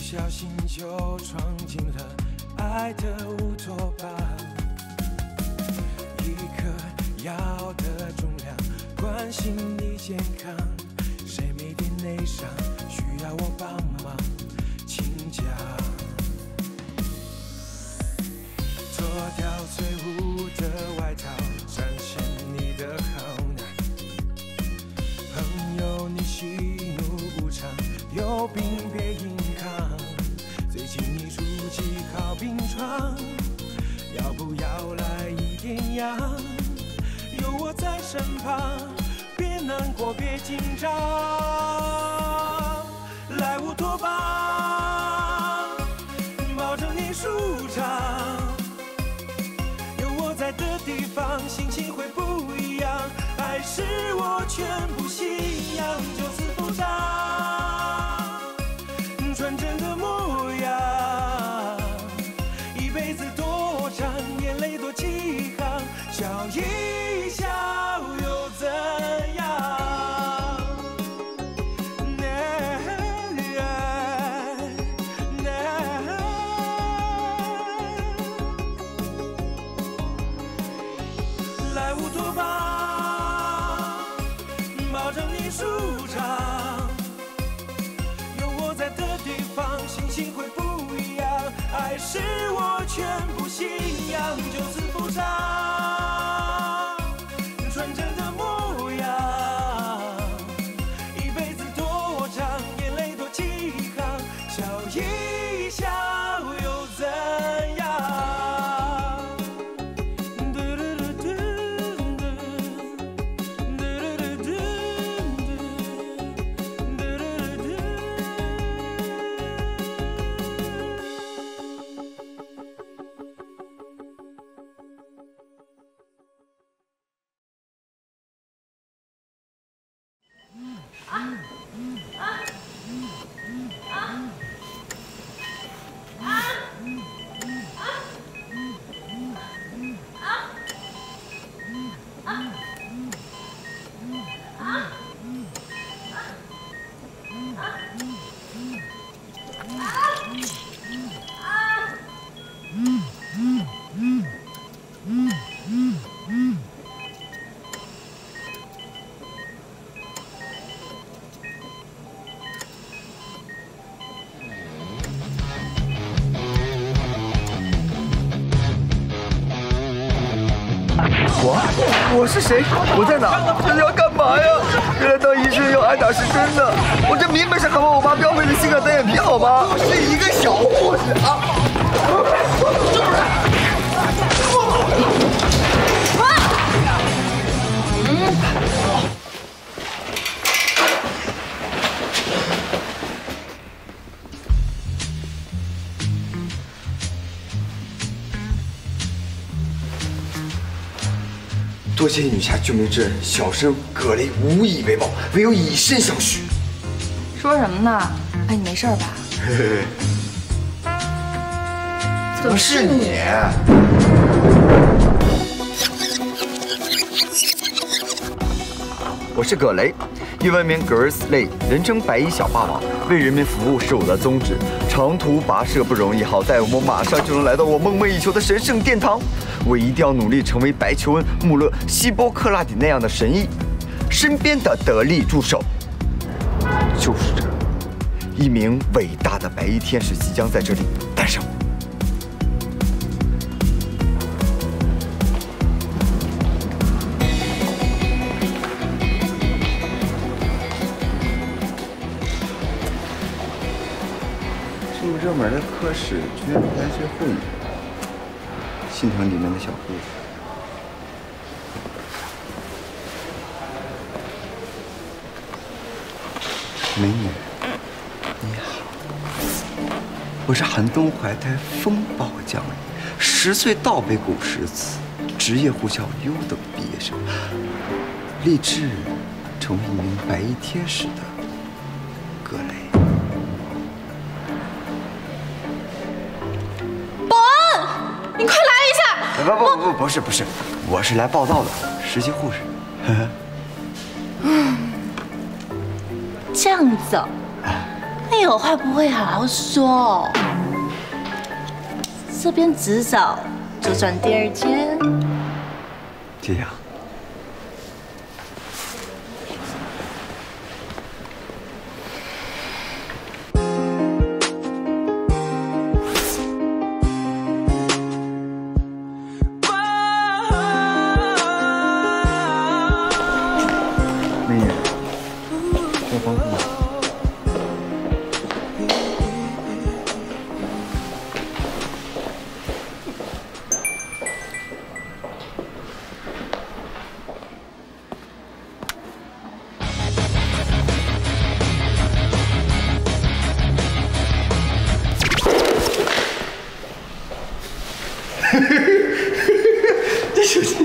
小心就闯进了爱的乌托邦，一颗药的重量，关心你健康，谁没点内伤，需要我帮忙，请讲。脱掉最污的外套，展现你的好男。朋友，你喜怒无常，有病别硬扛。最近你出几号病床，要不要来一点药？有我在身旁，别难过，别紧张，来乌托邦，保证你舒畅。有我在的地方，心情会不一样。爱是我全部信仰，就此复杂，纯真的模样。一辈子多长，眼泪多几行，笑一笑又怎样？来乌托邦，保证你舒畅。有我在的地方，心情会不一样。爱是我全部信仰，就此复杂，纯真的模样。一辈子多长，眼泪多几行，笑一笑又怎样？ 我是谁？我在哪？这是要干嘛呀？原来当医生要挨打是真的。我这明明是喊我妈标配的性感单眼皮，好吗？我是一个小护士啊！多谢女侠救命之恩，小生葛雷无以为报，唯有以身相许。 说什么呢？哎，你没事吧？ 嘿嘿嘿，怎么是你？我是葛雷，亿万名 Girls 类，人称白衣小霸王，为人民服务是我的宗旨。长途跋涉不容易，好在我们马上就能来到我梦寐以求的神圣殿堂。我一定要努力成为白求恩、穆勒、希波克拉底那样的神医，身边的得力助手就是这一名伟大的白衣天使即将在这里诞生。这么热门的科室，居然排最后一个。心疼里面的小护士。美女，你好，我是寒冬怀胎风暴降临，10岁倒背古诗词，职业护校优等毕业生，立志成为一名白衣天使的葛雷。 保安，你快来一下！ 不是，我是来报道的，实习护士。呵呵。 这样走，哎你有话不会好好说。这边至少就赚第2间。 这样。妹妹，要帮助吗？这手机，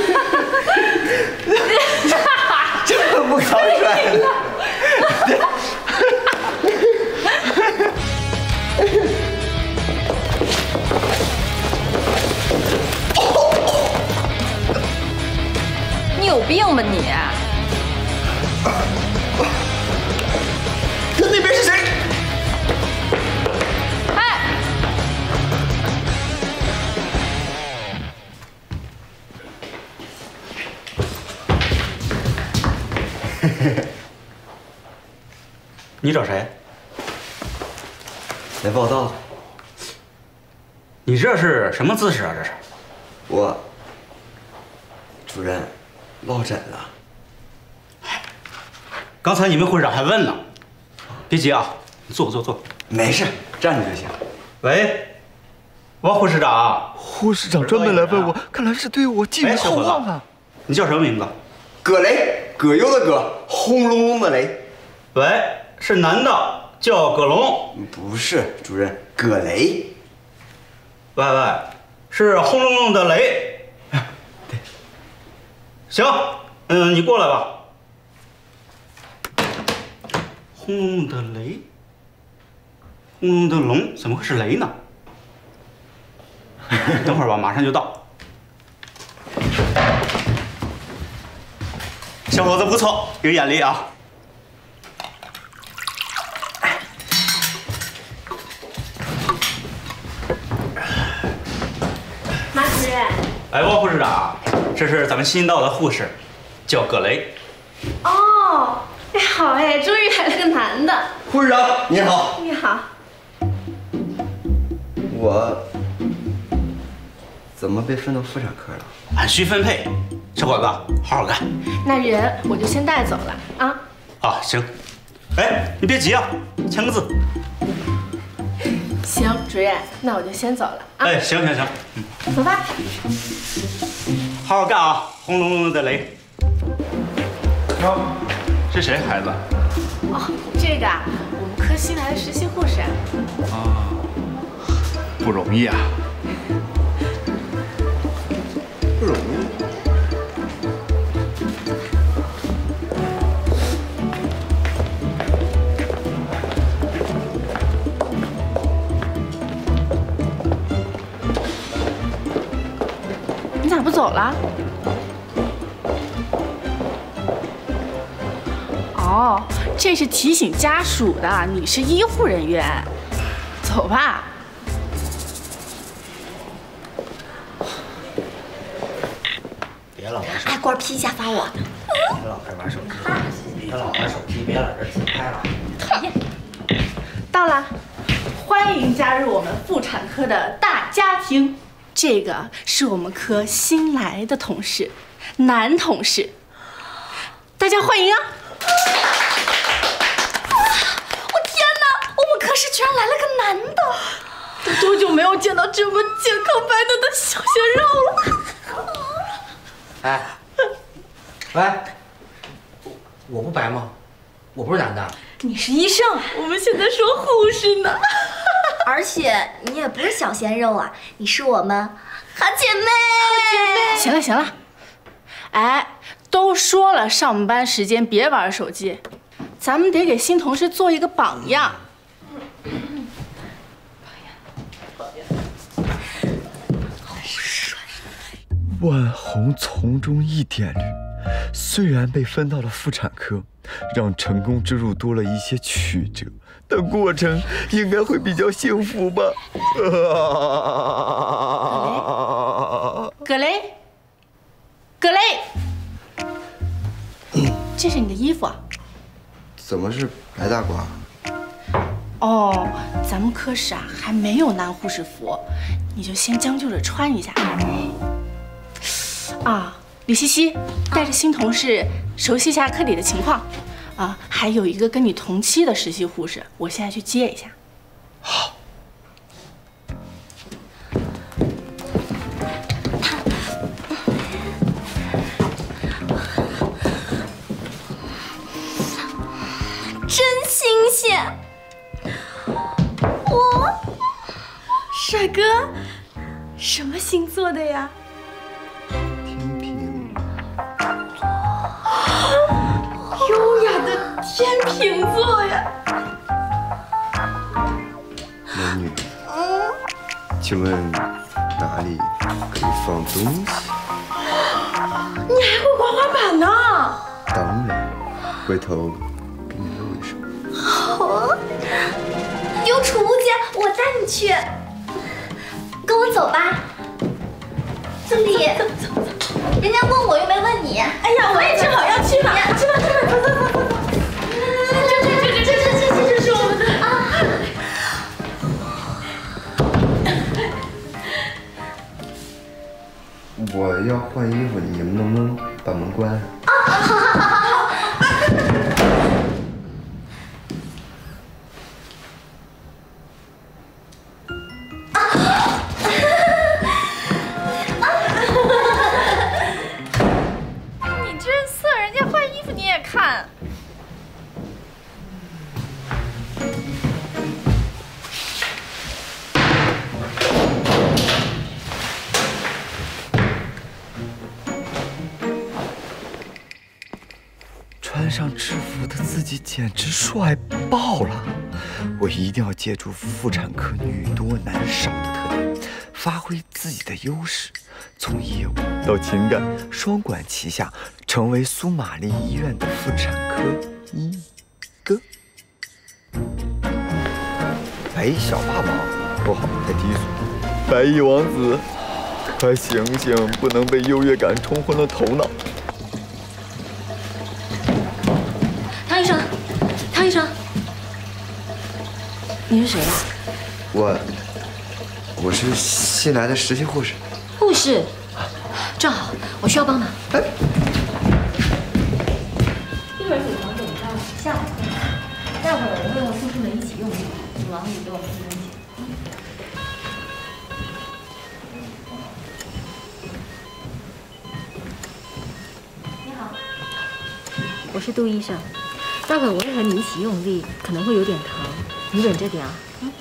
这么不抗摔了。 你有病吧你？ 那边是谁？ 你找谁？ 来报道。 你这是什么姿势啊？这是？ 我，主任，落枕了。 刚才你们护士长还问呢。别急啊，你坐。 没事，站着就行。 喂，王护士长。 护士长专门来问我，看来是对我寄予厚望啊。 你叫什么名字？ 葛雷，葛优的葛，轰隆隆的雷。 喂，是男的，叫葛龙。 不是，主任，葛雷。 喂，是轰隆隆的雷。 对。 行，你过来吧。轰隆隆的雷，轰隆隆的龙，怎么会是雷呢？等会儿吧，马上就到。小伙子不错，有眼力啊！ 马主任。 哎，汪护士长，这是咱们新到的护士，叫葛雷。 哦，哎好哎，终于来了个男的。 护士长您好。 你好。 我怎么被分到妇产科了？ 按需分配，小伙子好好干。 那人我就先带走了啊。 啊，行。哎，你别急啊，签个字。 行，主任，那我就先走了啊。 哎，行， 走吧。 好好干啊，轰隆隆的雷。哟，这谁孩子？ 哦，这个啊，我们科新来的实习护士。 啊，不容易啊。 不容易。 你咋不走了？哦，这是提醒家属的，你是医护人员。走吧。 别老玩手机， 哎，官批一下发我。 别老玩手机，别老玩手机，别老这自拍了。 讨厌。到了，欢迎加入我们妇产科的大家庭。这个是我们科新来的同事，男同事，大家欢迎啊！我天哪，我们科室居然来了个男的！我多久没有见到这么健康白嫩的小鲜肉了？ 哎，喂，我不白吗？我不是男的。 你是医生， 我们现在说护士呢。 而且你也不是小鲜肉啊，你是我们好姐妹。 行了，哎，都说了上班时间别玩手机，咱们得给新同事做一个榜样。 万红丛中一点绿， 虽然被分到了妇产科，让成功之路多了一些曲折，但过程应该会比较幸福吧。 葛雷，葛雷，这是你的衣服啊？ 怎么是白大褂？ 哦，咱们科室啊还没有男护士服，你就先将就着穿一下。啊，李西西，带着新同事熟悉一下科里的情况。啊，还有一个跟你同期的实习护士，我现在去接一下。 好。 真新鲜！我，帅哥，什么星座的呀？ 天平。 优雅的天秤座呀！ 美女，请问哪里可以放东西？ 你还会滑滑板呢？ 当然，回头给你露一手。 好，有储物间，我带你去。跟我走吧，经理。人家问我又没问你。哎呀，我也正好要去呢。去吧，走。这是我们的啊。 我要换衣服，你们能不能把门关？ 啊，好。 你这色，人家换衣服你也看。 穿上制服的自己简直帅爆了！我一定要借助妇产科女多男少的特点，发挥自己的优势，从业务到情感双管齐下，成为苏玛丽医院的妇产科医哥。白衣小霸王不好，太低俗。白衣王子，快醒醒，不能被优越感冲昏了头脑。 汤医生，你是谁呀？ 我是新来的实习护士。 护士，正好，我需要帮忙。一会儿组房等到下午，待会儿我会和护士们一起用力，请王宇给我们分解。你好，我是杜医生。待会儿我会和你一起用力，可能会有点疼，你忍着点啊。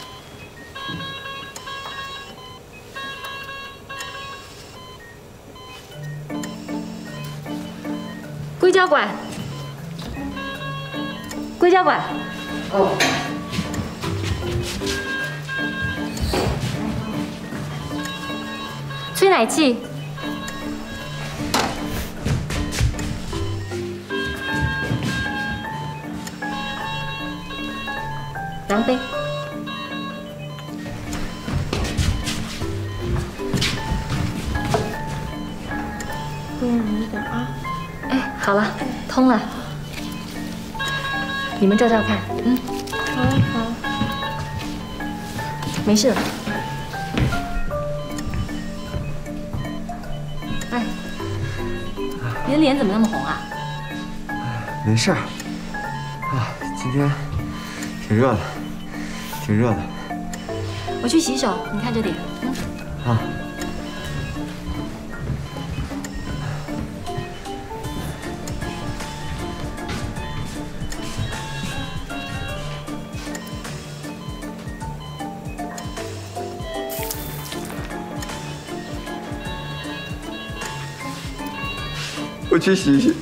硅胶管，硅胶管。哦。催奶器。量杯。 不用容易点啊。 哎，好了，通了。你们照照看，好。没事了。哎，你的脸怎么那么红啊？ 没事儿。啊，今天挺热的。 我去洗手，你看着点。 啊。 我去洗洗。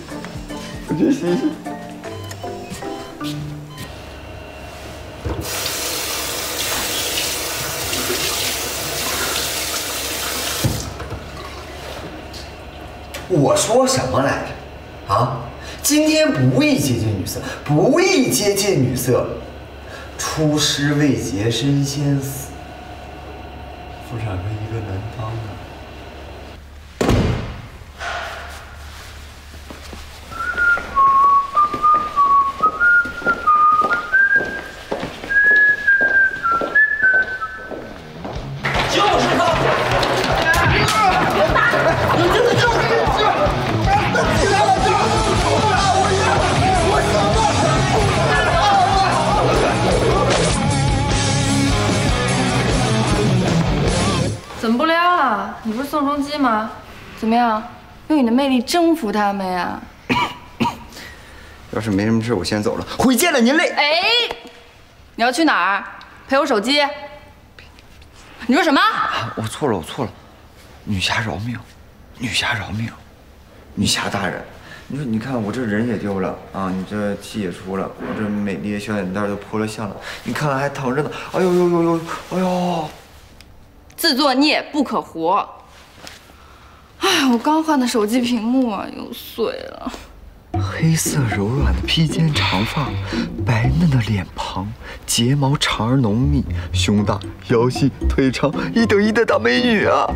我说什么来着？ 啊，今天不宜接近女色，不宜接近女色。出师未捷身先死。妇产科一个难当啊。 怎么不撩了？你不是宋仲基吗？怎么样，用你的魅力征服他们呀？ 要是没什么事，我先走了。回见了您嘞。 哎，你要去哪儿？陪我手机？你说什么？ 我错了，我错了。女侠饶命，女侠饶命，女侠大人。你说，你看我这人也丢了啊，你这气也出了，我这美丽的小脸蛋都破了相了，你看看还疼着呢。哎呦呦呦呦，哎呦！ 自作孽不可活。哎，我刚换的手机屏幕啊，又碎了。 黑色柔软的披肩长发，白嫩的脸庞，睫毛长而浓密，胸大腰细腿长，一等一的大美女啊！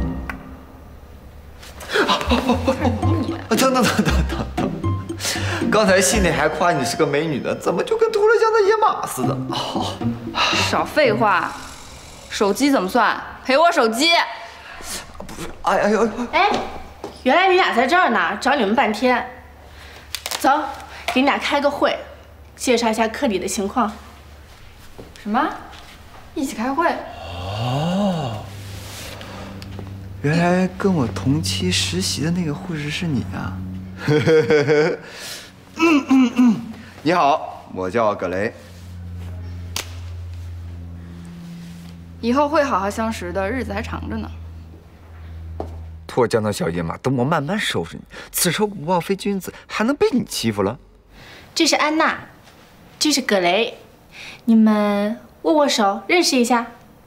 疼！刚才信里还夸你是个美女的，怎么就跟涂了酱的野马似的？ 少废话，手机怎么算？赔我手机！ 不是，哎呦！ 哎，原来你俩在这儿呢，找你们半天。走，给你俩开个会，介绍一下科里的情况。 什么？一起开会？ 哦，原来跟我同期实习的那个护士是你啊！你好，我叫葛雷。 以后会好好相识的，日子还长着呢。 脱缰的小野马，等我慢慢收拾你。此仇不报非君子，还能被你欺负了？ 这是安娜，这是葛雷，你们握握手，认识一下。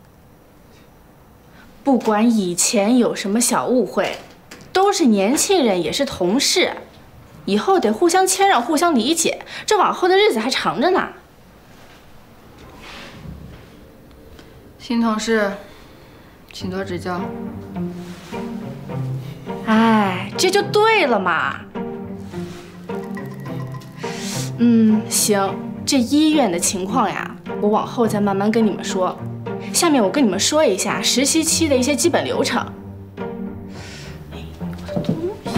不管以前有什么小误会，都是年轻人，也是同事，以后得互相谦让，互相理解，这往后的日子还长着呢。 新同事，请多指教。 哎，这就对了嘛。行，这医院的情况呀，我往后再慢慢跟你们说。下面我跟你们说一下实习期的一些基本流程。哎，我的东西。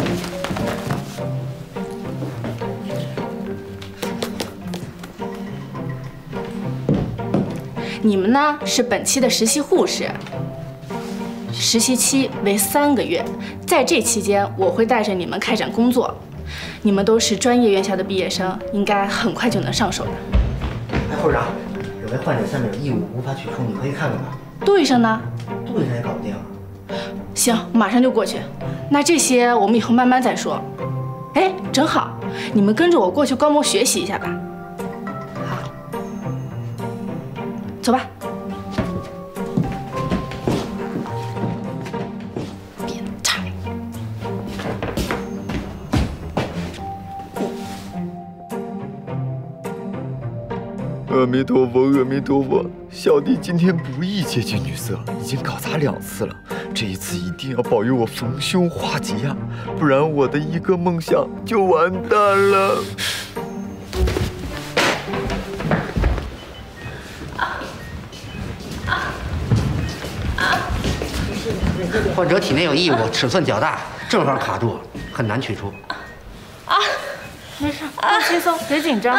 你们呢是本期的实习护士，实习期为3个月，在这期间我会带着你们开展工作。你们都是专业院校的毕业生，应该很快就能上手的。 哎，护士长，有位患者下面有异物无法取出，你可以看看吗？ 杜医生呢？ 杜医生也搞不定。 行，马上就过去。那这些我们以后慢慢再说。哎，正好，你们跟着我过去观摩学习一下吧。好，走吧。变态。 阿弥陀佛，阿弥陀佛！小弟今天不宜接近女色，已经搞砸2次了。这一次一定要保佑我逢凶化吉呀，不然我的一个梦想就完蛋了。 患者体内有异物，尺寸较大，正方卡住，很难取出。 没事，放轻松，别紧张。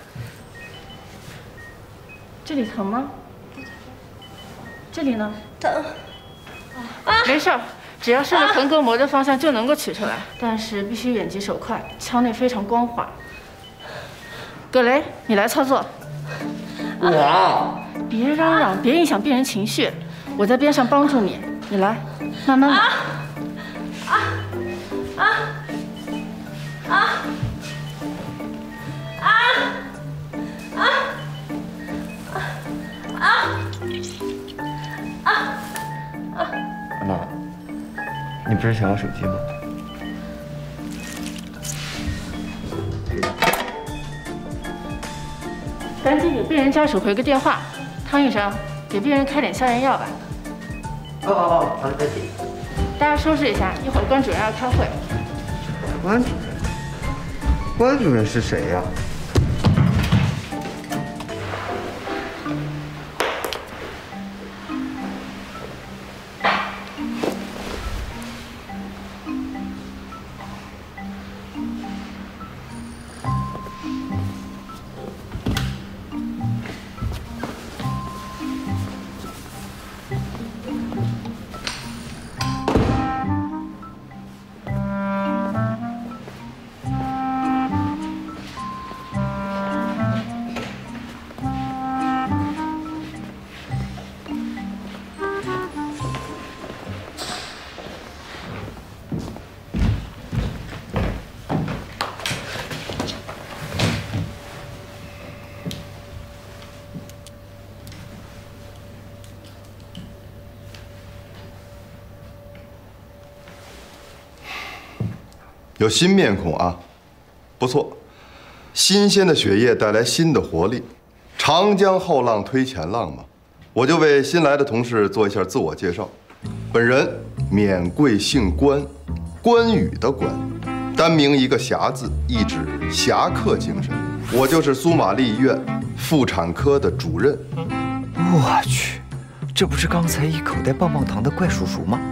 这里疼吗？这里呢？ 疼。 没事，只要顺着横膈膜的方向就能够取出来，但是必须眼疾手快，腔内非常光滑。葛雷，你来操作。 我。 别嚷嚷，别影响病人情绪，我在边上帮助你。你来，慢慢来。 安娜，你不是想要手机吗？ 赶紧给病人家属回个电话。汤医生，给病人开点消炎药吧。 好，再见。 大家收拾一下，一会儿关主任要开会。 关主任是谁呀？ 有新面孔啊，不错，新鲜的血液带来新的活力，长江后浪推前浪嘛。我就为新来的同事做一下自我介绍，本人免贵姓关，关羽的关，单名一个侠字，意指侠客精神。我就是苏玛丽医院妇产科的主任。 我去，这不是刚才一口袋棒棒糖的怪叔叔吗？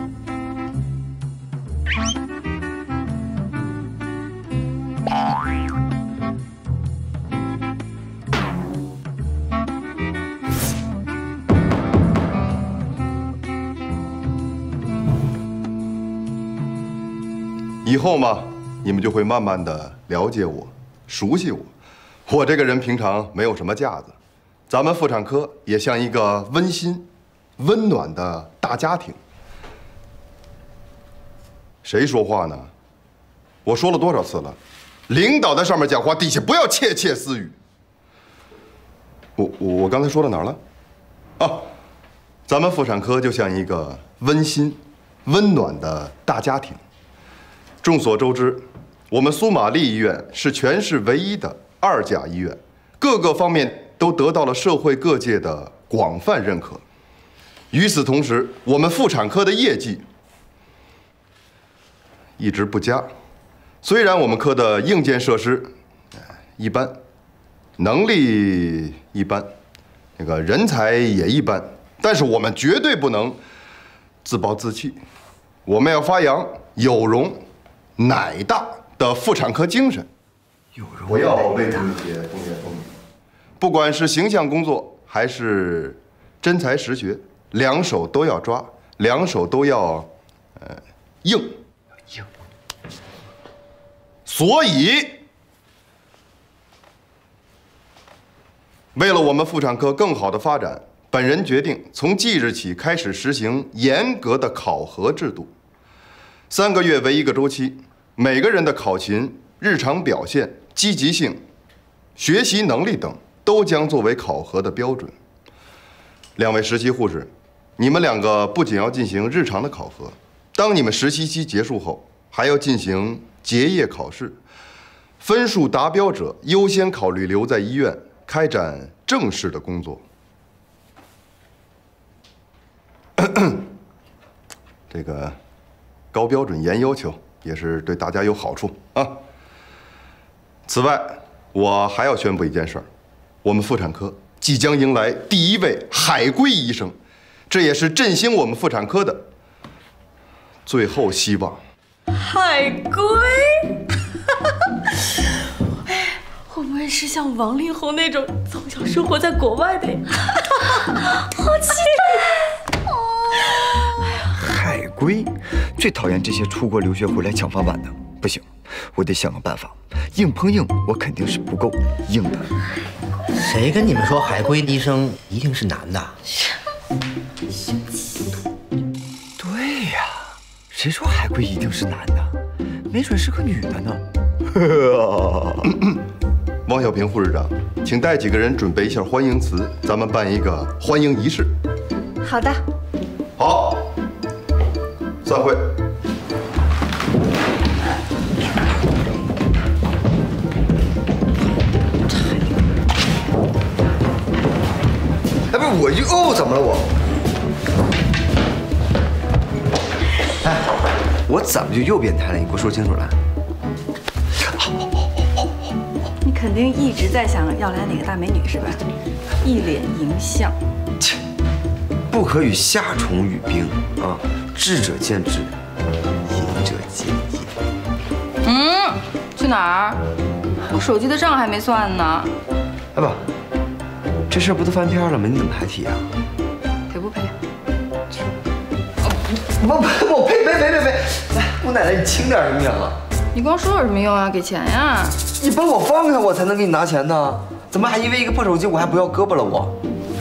以后嘛，你们就会慢慢的了解我，熟悉我。我这个人平常没有什么架子，咱们妇产科也像一个温馨、温暖的大家庭。谁说话呢？我说了多少次了？领导在上面讲话，底下不要窃窃私语。我刚才说到哪儿了？啊，咱们妇产科就像一个温馨、温暖的大家庭。众所周知，我们苏玛丽医院是全市唯一的2甲医院，各个方面都得到了社会各界的广泛认可。与此同时，我们妇产科的业绩一直不佳。虽然我们科的硬件设施一般，能力一般，那个人才也一般，但是我们绝对不能自暴自弃，我们要发扬有容乃大的妇产科精神。不要为这些风言风语，不管是形象工作还是真才实学，两手都要抓，两手都要硬。所以，为了我们妇产科更好的发展，本人决定从即日起开始实行严格的考核制度，3个月为1个周期，每个人的考勤、日常表现、积极性、学习能力等都将作为考核的标准。2位实习护士，你们2个不仅要进行日常的考核，当你们实习期结束后，还要进行结业考试，分数达标者优先考虑留在医院开展正式的工作。这个高标准严要求也是对大家有好处啊。此外，我还要宣布一件事儿，我们妇产科即将迎来第1位海归医生，这也是振兴我们妇产科的最后希望。 海归？哎，会不会是像王力宏那种从小生活在国外的呀？好期待！ 海归，最讨厌这些出国留学回来抢饭碗的。不行，我得想个办法。硬碰硬，我肯定是不够硬的。 谁跟你们说海归医生一定是男的？ 对呀，谁说海归一定是男的？没准是个女的呢。 汪小平护士长，请带几个人准备一下欢迎词，咱们办一个欢迎仪式。 好的。 好，散会。 我又怎么了我？哎，我怎么就又变态了？你给我说清楚了。 你肯定一直在想要来哪个大美女是吧？一脸淫相。 切，不可与夏虫语冰啊！智者见智，淫者见淫。 去哪儿？我手机的账还没算呢。 哎不，这事儿不都翻篇了吗？你怎么还提啊？ 赔不赔？ 我赔！来，姑奶奶，你轻点行不行啊？ 你光说有什么用啊？给钱呀！ 你帮我放开我才能给你拿钱呢。怎么还因为一个破手机我还不要胳膊了我？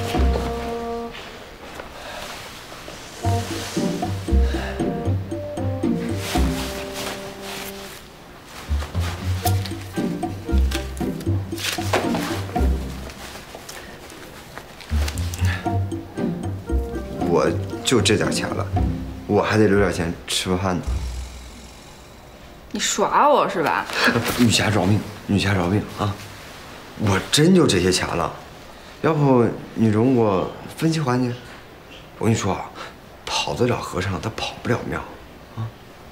我就这点钱了，我还得留点钱吃饭呢。 你耍我是吧？ 女侠饶命，女侠饶命啊！我真就这些钱了，要不你容我分期还你？我跟你说啊，跑得了和尚他跑不了庙啊。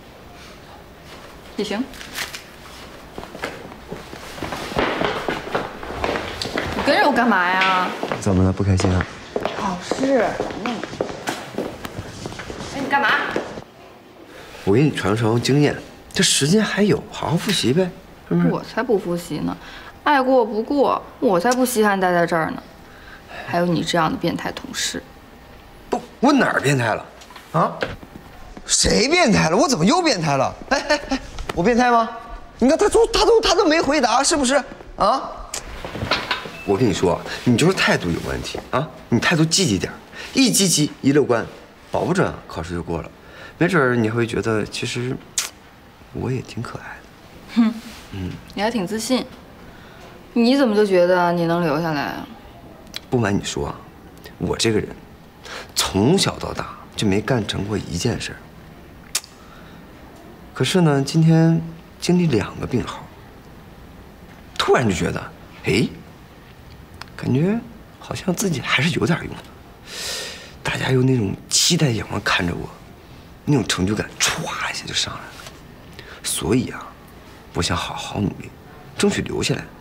也行。你跟着我干嘛呀？ 怎么了？不开心啊？ 考试。哎，你干嘛？ 我给你传承经验，这时间还有，好好复习呗，是不是？ 我才不复习呢，爱过不过，我才不稀罕待在这儿呢。还有你这样的变态同事。 不，我哪儿变态了？啊？谁变态了？我怎么又变态了？哎，我变态吗？你看他都没回答，是不是？啊？我跟你说，你就是态度有问题啊！你态度积极点，一积极一乐观，保不准考试就过了。没准你会觉得，其实我也挺可爱的。 哼，你还挺自信。你怎么就觉得你能留下来啊？ 不瞒你说啊，我这个人从小到大就没干成过一件事。可是呢，今天经历2个病号，突然就觉得，哎，感觉好像自己还是有点用的。大家用那种期待眼光看着我，那种成就感歘一下就上来了。所以啊，我想好好努力，争取留下来。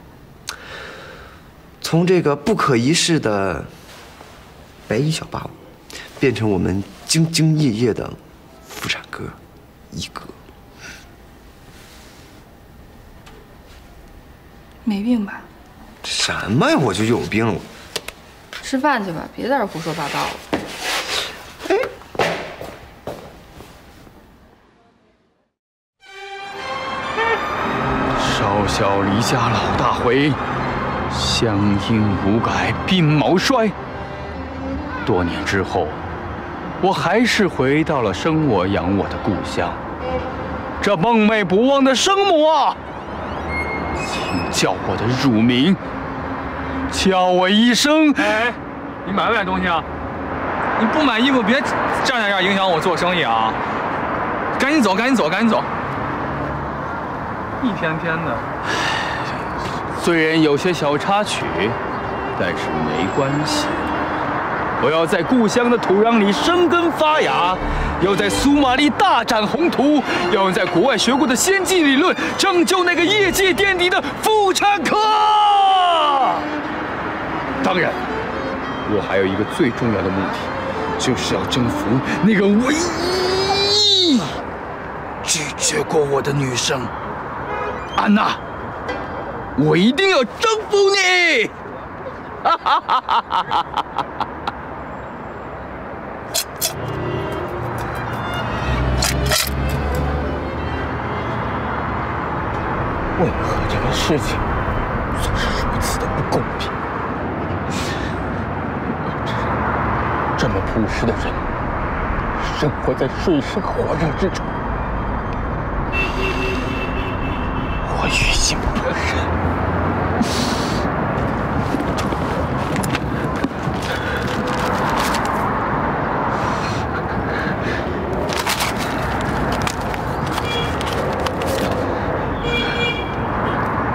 从这个不可一世的白衣小霸王，变成我们兢兢业业的妇产科一哥。 没病吧？ 什么呀？我就有病了。 吃饭去吧，别在这胡说八道了。 少小离家老大回，乡音无改鬓毛衰。多年之后，我还是回到了生我养我的故乡。这梦寐不忘的生母啊，请叫我的乳名，叫我一声。 哎，你买不买东西啊？你不买衣服别这样影响我做生意啊！赶紧走，赶紧走，赶紧走！一天天的。 虽然有些小插曲，但是没关系。我要在故乡的土壤里生根发芽，要在苏马里大展宏图，要在国外学过的先进理论拯救那个业界垫底的妇产科。当然，我还有一个最重要的目的，就是要征服那个唯一拒绝过我的女生安娜。我一定要征服你！哈哈哈哈哈哈！为何这个世界总是如此的不公平？这么朴实的人，生活在水深火热之中，我于心不忍。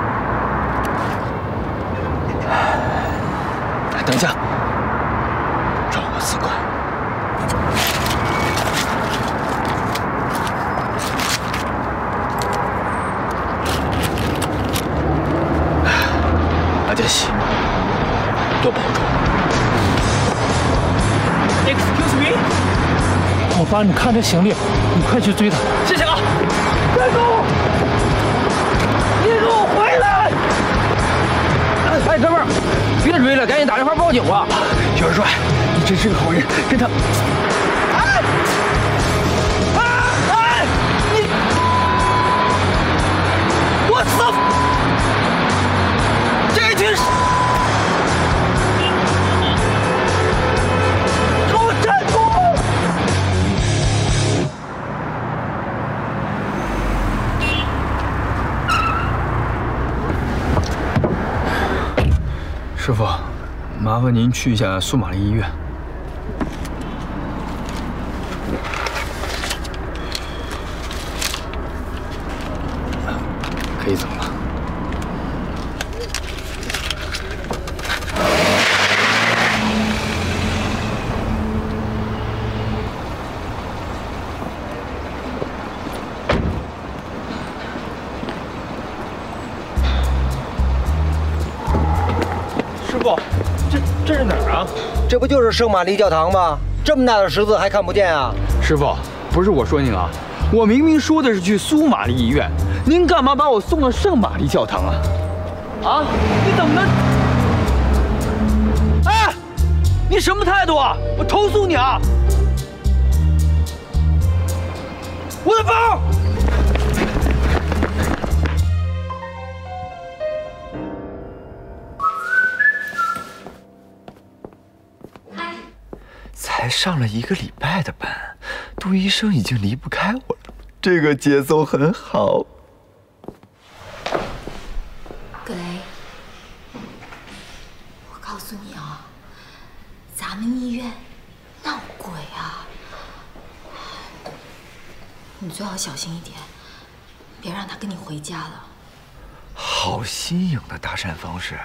等一下， 4块。阿加西，多保重。Excuse me， 我帮你看着行李，你快去追他。 谢谢啊！大哥，你给我回来！ 哎，哥们儿，别追了，赶紧打电话报警吧。 元帅，你真是个好人，跟他。你，我操！这群，给我站住！师傅，麻烦您去一下苏玛丽医院。可以走了。 师傅，这是哪儿啊？ 这不就是圣玛丽教堂吗？这么大的十字还看不见啊？ 师傅，不是我说您啊，我明明说的是去苏玛丽医院，您干嘛把我送到圣玛丽教堂啊？啊，你怎么能？哎，你什么态度啊？我投诉你啊！我的包！ 才上了1个礼拜的班，杜医生已经离不开我了，这个节奏很好。 葛雷，我告诉你啊，咱们医院闹鬼啊，你最好小心一点，别让他跟你回家了。 好新颖的搭讪方式。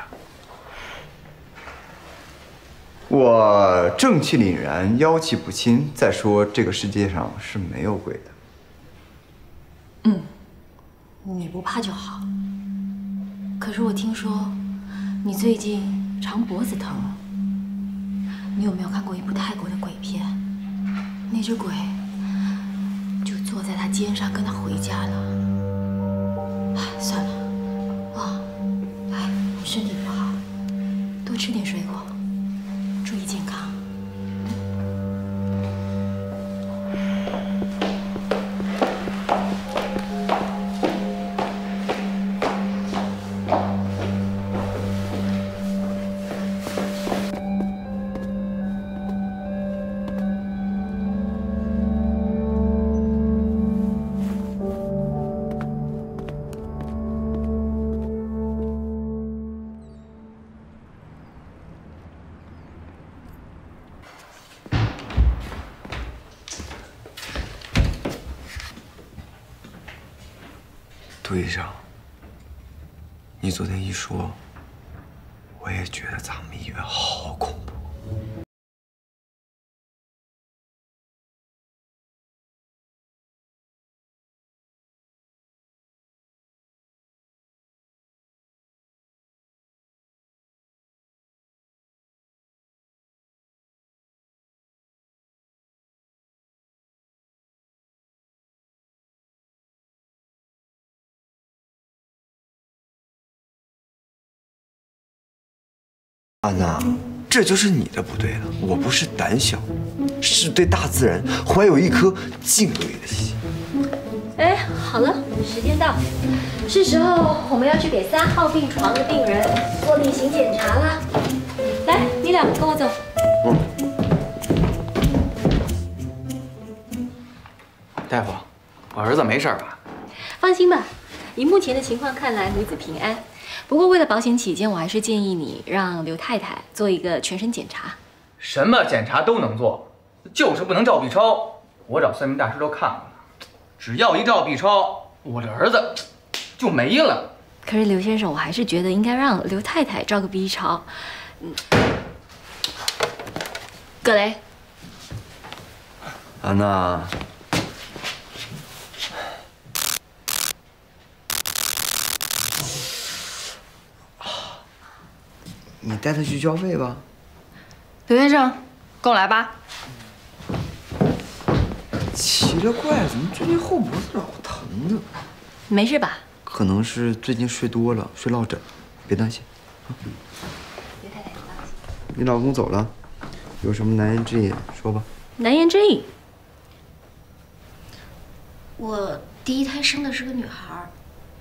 我正气凛然，妖气不侵。再说，这个世界上是没有鬼的。 嗯，你不怕就好。可是我听说你最近常脖子疼，你有没有看过一部泰国的鬼片？那只鬼就坐在他肩上，跟他回家呢。哎，算了，啊，来，你身体不好，多吃点水果。注意健康。 杜医生，你昨天一说，我也觉得咱们医院好恐怖。安娜，这就是你的不对了。我不是胆小，是对大自然怀有一颗敬畏的心。 哎，好了，时间到，是时候我们要去给3号病床的病人做例行检查了。来，你俩跟我走。 大夫，我儿子没事吧？ 放心吧，以目前的情况看来，女子平安。不过为了保险起见，我还是建议你让刘太太做一个全身检查。 什么检查都能做，就是不能照 B 超。我找算命大师都看过了，只要一照 B 超，我的儿子就没了。 可是刘先生，我还是觉得应该让刘太太照个 B 超。葛雷， 安娜，你带他去交费吧。 刘先生，跟我来吧。 奇了怪了，怎么最近后脖子老疼呢？ 没事吧？ 可能是最近睡多了，睡落枕，别担心。 刘太太，别担心。 你老公走了，有什么难言之隐说吧。 难言之隐。我第一胎生的是个女孩。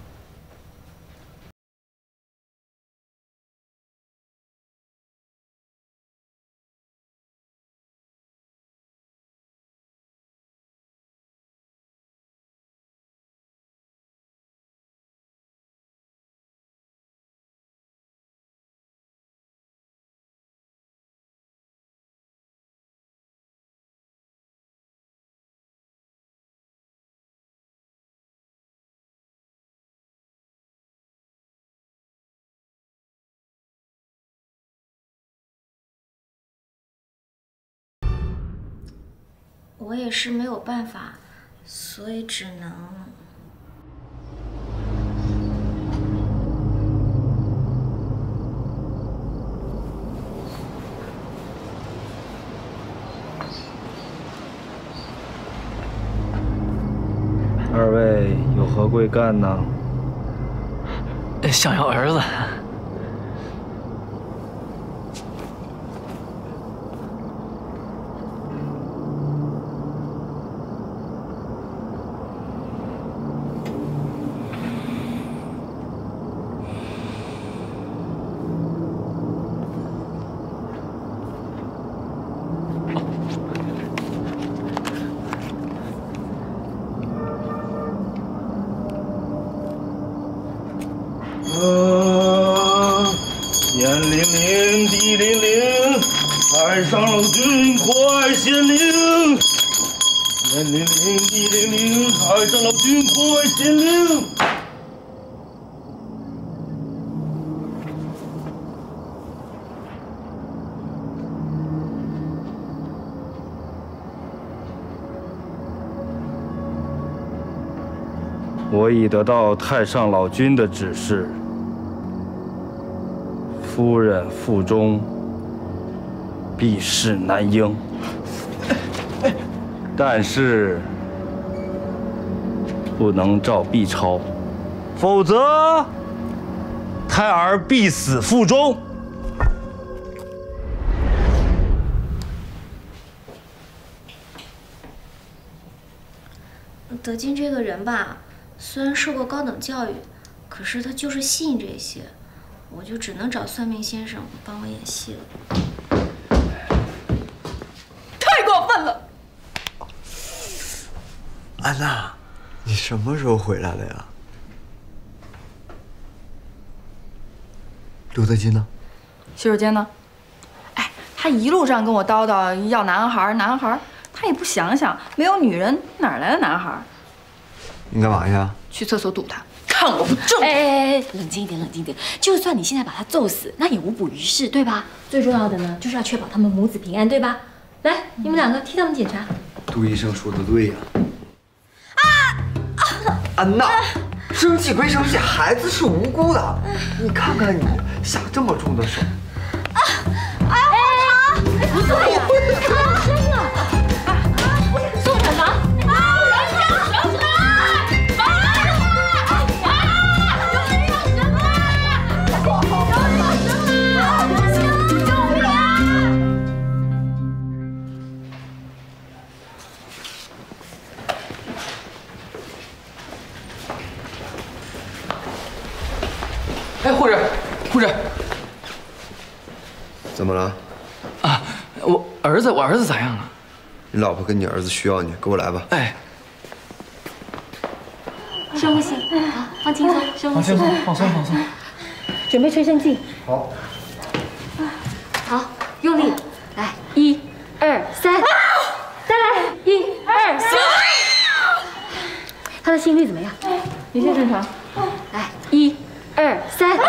我也是没有办法，所以只能…… 二位有何贵干呢？ 想要儿子。 天灵灵，地灵灵，太上老君快显灵！天灵灵，地灵灵，太上老君快显灵！ 我已得到太上老君的指示，夫人腹中必是男婴，但是不能照 B 超，否则胎儿必死腹中。 德金这个人吧，虽然受过高等教育，可是他就是信这些，我就只能找算命先生帮我演戏了。 太过分了！ 安娜，你什么时候回来的呀？刘德金呢？ 洗手间呢？哎，他一路上跟我叨叨要男孩，男孩，他也不想想，没有女人哪来的男孩？ 你干嘛去啊？ 去厕所堵他，看我不正。 哎，冷静一点，冷静一点。就算你现在把他揍死，那也无补于事，对吧？最重要的呢，就是要确保他们母子平安，对吧？来，你们两个替他们检查。 杜医生说的对呀。安娜，生气归生气，孩子是无辜的。你看看你，下这么重的手。 不对呀，他生了。送产房。 哎，护士，护士， 怎么了？ 啊，我儿子咋样了？ 你老婆跟你儿子需要你，跟我来吧。 哎， 深呼吸，好，放轻松，深呼吸， 放松。 准备吹声剂。 好。 好，用力，来，1、2、3，再来，1、2、3。他的心率怎么样？ 一切正常。 来，1、2、3。再来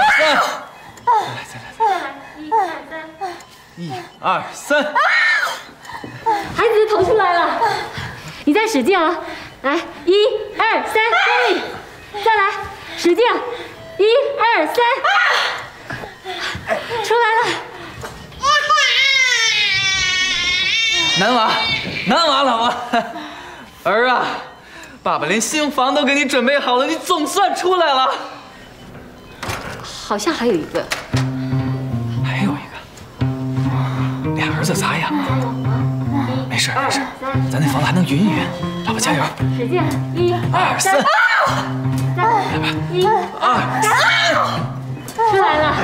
，1、2、3。 1、2、3。 孩子头出来了。 你再使劲啊！来，1、2、3，用力，再来，使劲，1、2、3，出来了。 男娃，老婆，儿啊，爸爸连新房都给你准备好了，你总算出来了。 好像还有一个。 还有一个，俩儿子咋养啊？没事，咱那房子还能匀一匀。老婆加油！ 使劲，1、2、3，再来，1、2、3，出来了。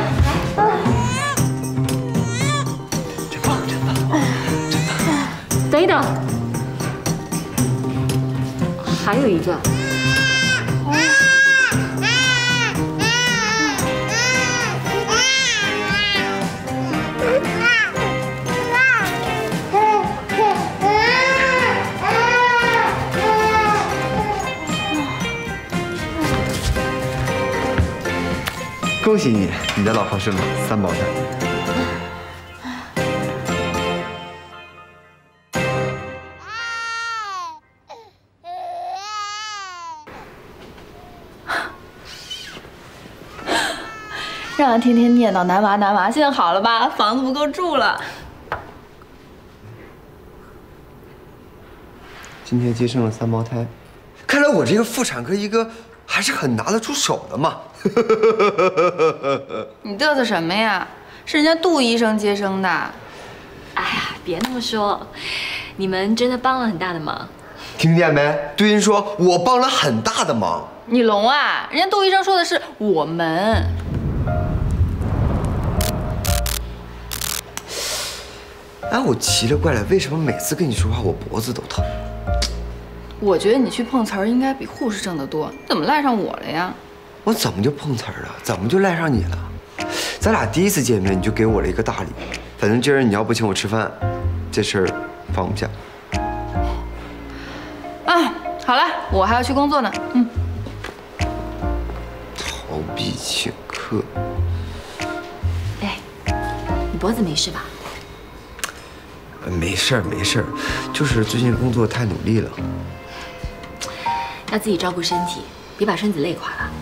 真棒！ 等一等，还有一个。 恭喜你，你的老婆生了3胞胎。 让人天天念叨男娃，现在好了吧？房子不够住了。 今天接生了3胞胎，看来我这个妇产科一哥还是很拿得出手的嘛。 你嘚瑟什么呀？是人家杜医生接生的。 哎呀，别那么说，你们真的帮了很大的忙。 听见没？杜医生说我帮了很大的忙。 你聋啊？人家杜医生说的是我们。 哎，我奇了怪了，为什么每次跟你说话我脖子都疼？ 我觉得你去碰瓷儿应该比护士挣得多，你怎么赖上我了呀？ 我怎么就碰瓷儿了？怎么就赖上你了？咱俩第一次见面你就给我了一个大礼，反正今儿你要不请我吃饭，这事儿放不下。 啊，好了，我还要去工作呢。 逃避请客。 哎，你脖子没事吧？ 没事儿，就是最近工作太努力了。 要自己照顾身体，别把身子累垮了。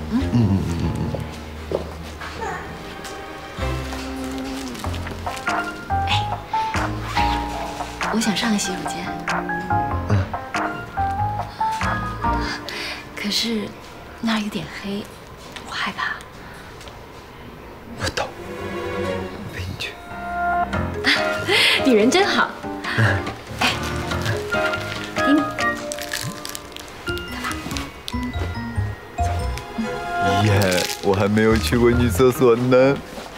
哎，我想上个洗手间。可是那儿有点黑，我害怕。 我懂，陪你去。 你人真好。 耶，我还没有去过女厕所呢。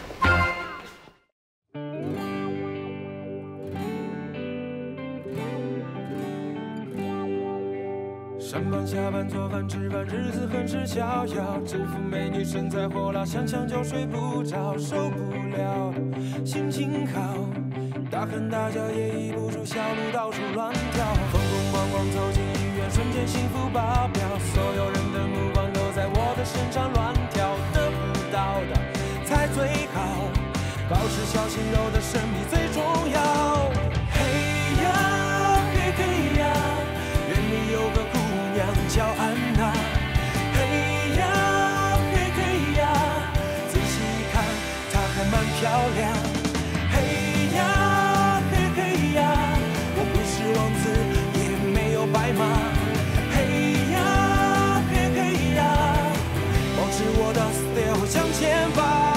上班下班做饭吃饭，日子很是逍遥。制服美女身材火辣，想想就睡不着，受不了。心情好，大喊大叫也抑不住，小鹿到处乱跳。风风光光走进医院，瞬间幸福爆表。所有人的目光都在我的身上乱跳，得不到的才最好，保持小鲜肉的神秘最重要。嘿呀嘿嘿呀，院里有个姑娘叫安娜。嘿呀嘿嘿呀，仔细一看她还蛮漂亮。嘿呀嘿嘿呀，我不是王子也没有白马。嘿呀嘿嘿呀，保持我的 style 向前吧。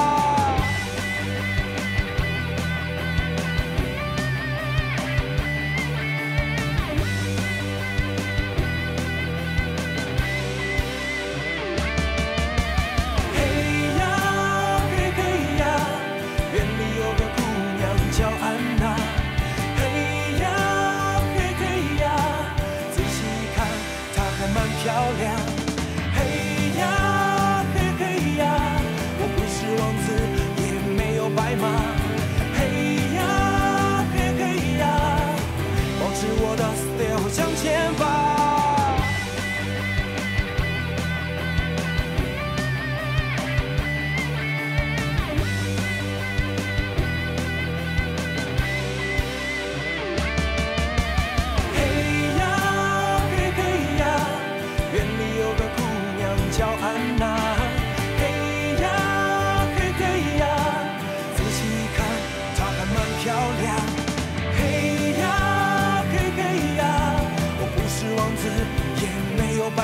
嘿呀嘿嘿呀，院里有个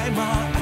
爱吗？